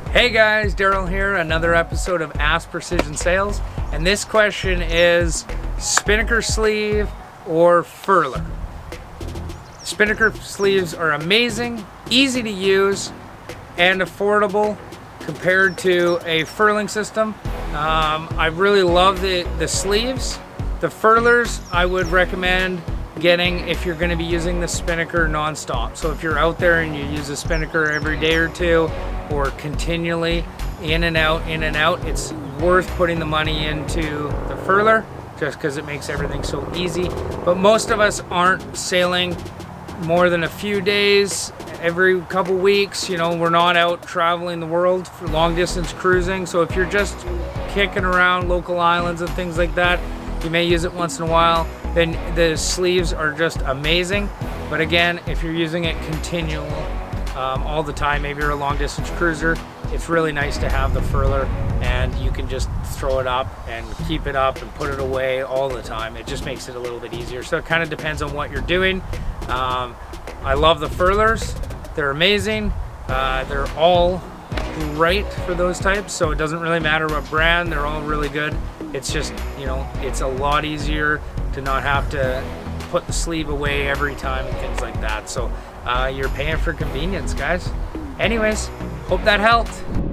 Hey guys, Daryl here, another episode of Ask Precision Sales, and this question is spinnaker sleeve or furler. Spinnaker sleeves are amazing, easy to use, and affordable compared to a furling system. I really love the sleeves. The furlers I would recommend getting if you're going to be using the spinnaker non-stop. So if you're out there and you use a spinnaker every day or two or continually in and out, it's worth putting the money into the furler just because it makes everything so easy. But most of us aren't sailing more than a few days every couple weeks. You know, we're not out traveling the world for long distance cruising. So if you're just kicking around local islands and things like that, you may use it once in a while. Then the sleeves are just amazing. But again, if you're using it continual all the time, maybe you're a long distance cruiser, it's really nice to have the furler, and you can just throw it up and keep it up and put it away all the time. It just makes it a little bit easier. So it kind of depends on what you're doing. I love the furlers. They're amazing. They're all right for those types, so it doesn't really matter what brand. They're all really good. It's just, you know, it's a lot easier to not have to put the sleeve away every time and things like that. So you're paying for convenience, guys. Anyways, hope that helped.